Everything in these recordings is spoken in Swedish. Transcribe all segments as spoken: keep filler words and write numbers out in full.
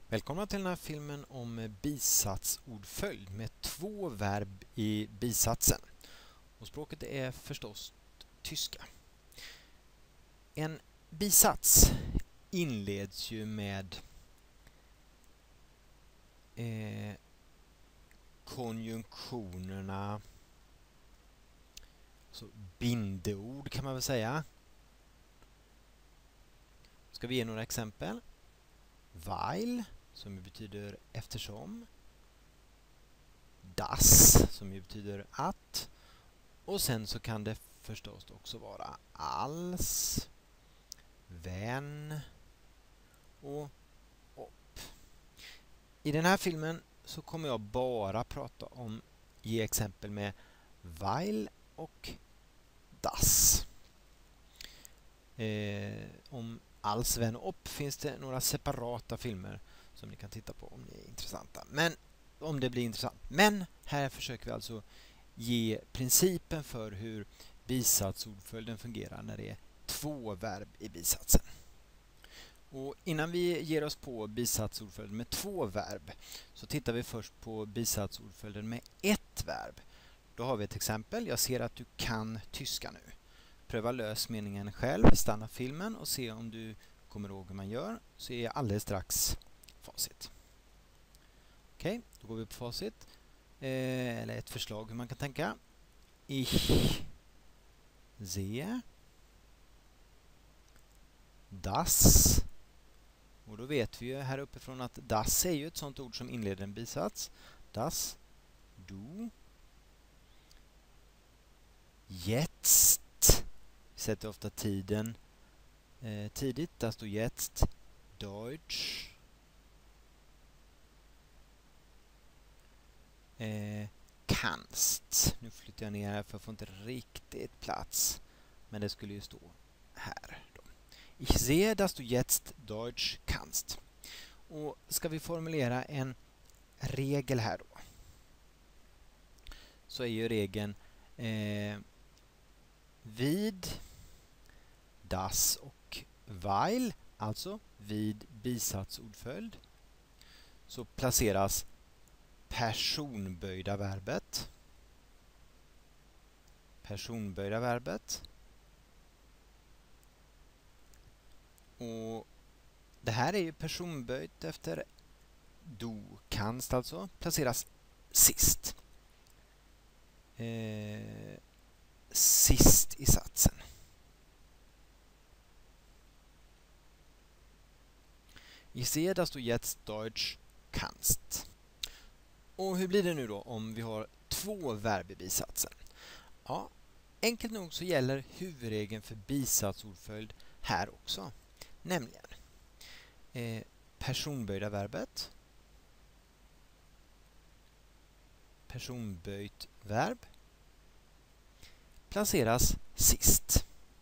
Välkomna till den här filmen om bisatsordföljd med två verb i bisatsen. Och språket är förstås tyska. En bisats inleds ju med eh, konjunktionerna, så bindeord kan man väl säga. Ska vi ge några exempel? Weil, som betyder eftersom. Das, som betyder att. Och sen så kan det förstås också vara als, wenn och ob. I den här filmen så kommer jag bara prata om, ge exempel med weil och das. Eh, om als, wenn och ob finns det några separata filmer som ni kan titta på om ni är intressanta. Men om det blir intressant. Men här försöker vi alltså ge principen för hur bisatsordföljden fungerar när det är två verb i bisatsen. Och innan vi ger oss på bisatsordföljden med två verb så tittar vi först på bisatsordföljden med ett verb. Då har vi ett exempel. Jag ser att du kan tyska nu. Pröva lös meningen själv, stanna filmen och se om du kommer ihåg hur man gör. Så är jag alldeles strax facit. Okej, okay, då går vi på facit. Eh, eller ett förslag hur man kan tänka. Ich sehe das. Och då vet vi ju här uppifrån att das är ju ett sånt ord som inleder en bisats. Das, du. Jetzt. Vi sätter ofta tiden eh, tidigt. Där står jetzt, Deutsch. Eh, kannst. Nu flyttar jag ner här för jag får inte riktigt plats. Men det skulle ju stå här då. Ich sehe, dass du jetzt Deutsch kannst. Och ska vi formulera en regel här då, så är ju regeln eh, vid das och weil, alltså vid bisatsordföljd, så placeras personböjda verbet. Personböjda verbet. Och det här är ju personböjt efter du kannst, alltså placeras sist. Eh, sist i satsen. Ich sehe, dass du jetzt Deutsch kannst. Och hur blir det nu då om vi har två verb i bisatsen? Ja, enkelt nog så gäller huvudregeln för bisatsordföljd här också. Nämligen eh, personböjda verbet, personböjt verb, placeras sist.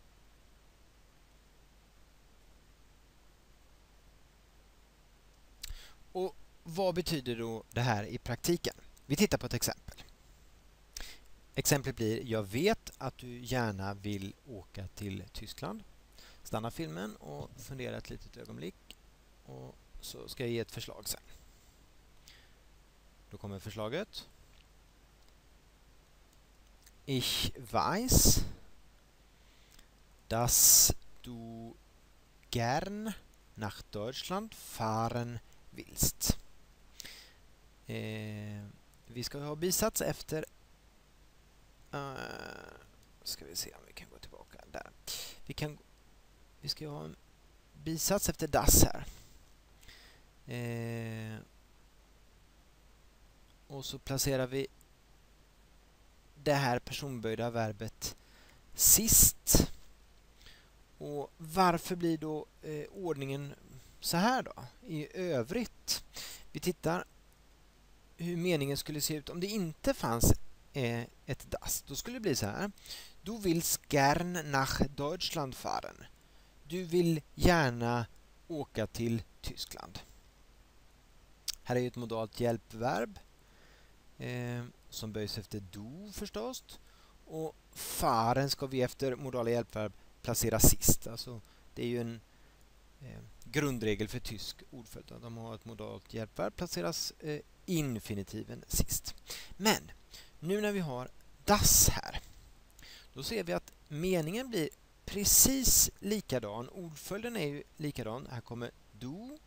Och vad betyder då det här i praktiken? Vi tittar på ett exempel. Exemplet blir: jag vet att du gärna vill åka till Tyskland. Stanna filmen och fundera ett litet ögonblick. Och så ska jag ge ett förslag sen. Då kommer förslaget. Ich weiß, dass du gern nach Deutschland fahren willst. Eh, vi ska ha bisats efter... Uh, ska vi se om vi kan gå tillbaka där. Vi kan... Vi ska ha en bisats efter das här. Eh, och så placerar vi det här personböjda verbet sist. Och varför blir då eh, ordningen så här då i övrigt? Vi tittar hur meningen skulle se ut om det inte fanns eh, ett das. Då skulle det bli så här: du willst gern nach Deutschland fahren. Du vill gärna åka till Tyskland. Här är ju ett modalt hjälpverb eh, som böjs efter du förstås. Och fahren ska vi efter modala hjälpverb placera sist. Alltså, det är ju en eh, grundregel för tysk ordföljd. De har ett modalt hjälpverb, placeras eh, infinitiven sist. Men nu när vi har das här, då ser vi att meningen blir precis likadan. Ordföljden är ju likadan. Här kommer du.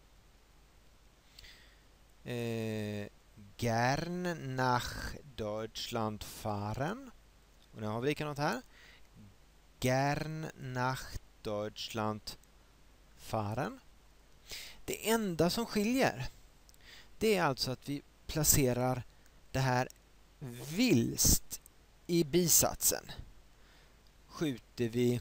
Eh, gern nach Deutschland fahren. Och nu har vi likadant här. Gern nach Deutschland fahren. Det enda som skiljer, det är alltså att vi placerar det här vilst i bisatsen. Skjuter vi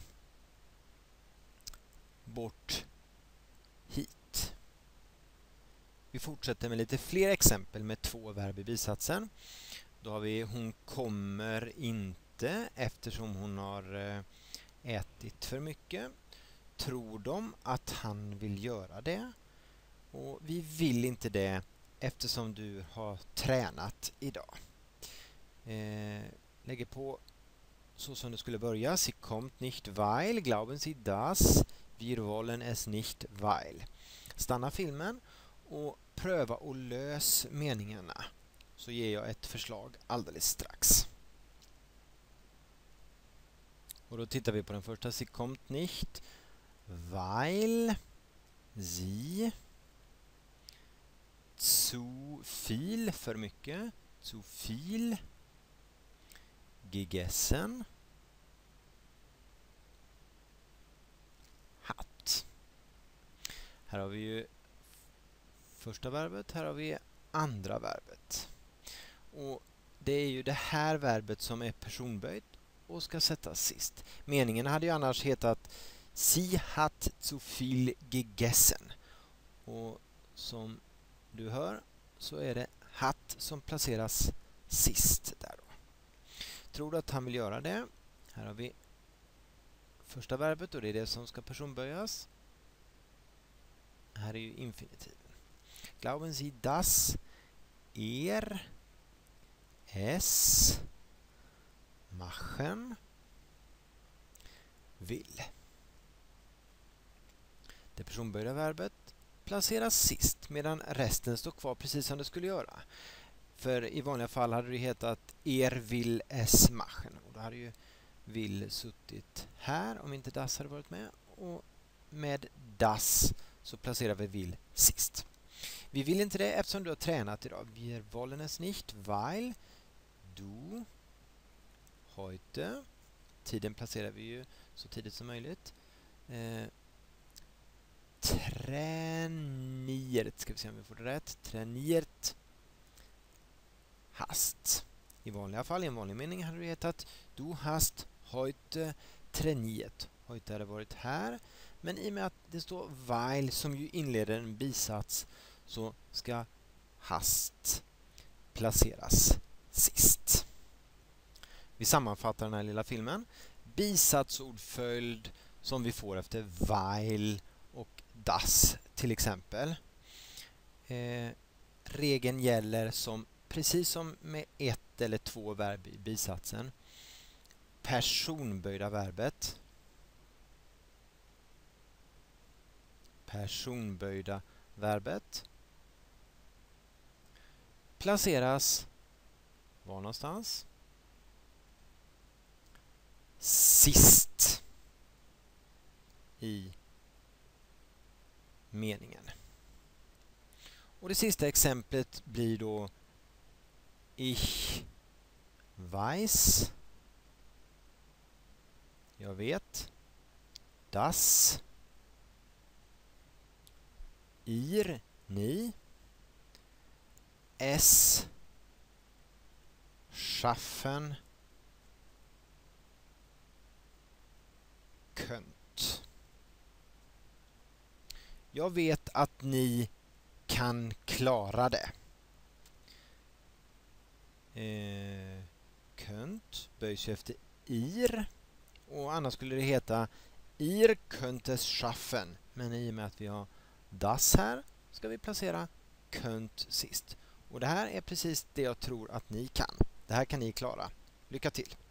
bort hit. Vi fortsätter med lite fler exempel med två verb i bisatsen. Då har vi hon kommer inte eftersom hon har ätit för mycket. Tror de att han vill göra det? Och vi vill inte det eftersom du har tränat idag. Eh, lägger på så som det skulle börja. Sie kommt nicht weil, glauben Sie das? Wir wollen es nicht weil. Stanna filmen och pröva och lös meningarna. Så ger jag ett förslag alldeles strax. Och då tittar vi på den första. Sie kommt nicht weil sie zu viel, för mycket, zu viel gegessen hat. Här har vi ju första verbet, här har vi andra verbet. Och det är ju det här verbet som är personböjt och ska sättas sist. Meningen hade ju annars hetat Sie hat zu viel gegessen. Och som du hör så är det hat som placeras sist där då. Tror du att han vill göra det? Här har vi första verbet och det är det som ska personböjas. Här är ju infinitiven. Glauben Sie dass er es machen vill. Det personböjda verbet placeras sist medan resten står kvar precis som det skulle göra. För i vanliga fall hade det hetat er vill es machen. Och då hade ju vill suttit här om inte das hade varit med. Och med das så placerar vi vill sist. Vi vill inte det eftersom du har tränat idag. Wir wollen es nicht, weil du heute, tiden placerar vi ju så tidigt som möjligt, eh, trainiert, ska vi se om vi får det rätt, trainiert hast. I vanliga fall, i en vanlig mening hade det hetat du hast heute trainiert. Heute hade varit här, men i och med att det står weil som ju inleder en bisats så ska hast placeras sist. Vi sammanfattar den här lilla filmen. Bisatsordföljd som vi får efter weil och das till exempel. Eh, regeln gäller som precis som med ett eller två verb i bisatsen. Personböjda verbet. Personböjda verbet placeras var någonstans? Sist i meningen. Och det sista exemplet blir då ich weiß, jag vet, das, ihr, ni, es, schaffen, könnt. Jag vet att ni kan klara det. Eh, könnt böjs efter ir. Och annars skulle det heta ihr könnt es schaffen. Men i och med att vi har das här ska vi placera könnt sist. Och det här är precis det jag tror att ni kan. Det här kan ni klara. Lycka till!